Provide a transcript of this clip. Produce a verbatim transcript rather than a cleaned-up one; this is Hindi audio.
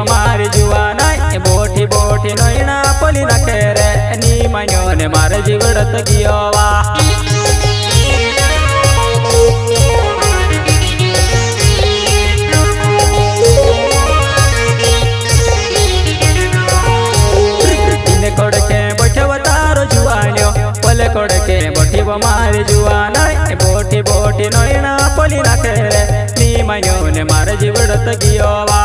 मारी जुआना बोठी बोठी नैना पली रखे रे नी मान्यो ने मारे जीवड़त गियोवा कोड़के बैठे तारो जुआनो पले कोड़के बोठी मारी जुआना बोठी बोठी नैना पली रखे रे नी मान्यो ने मारे जीवड़त गियोवा।